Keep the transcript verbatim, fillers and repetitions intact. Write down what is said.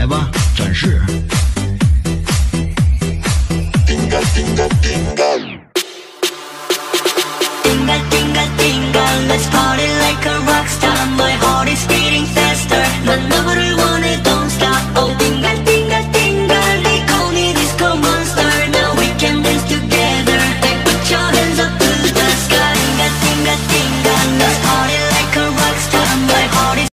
来吧，展示。 Dinga, dinga, dinga. Dinga, dinga, dinga. Let's party like a rock star. My heart is beating faster. 난 너를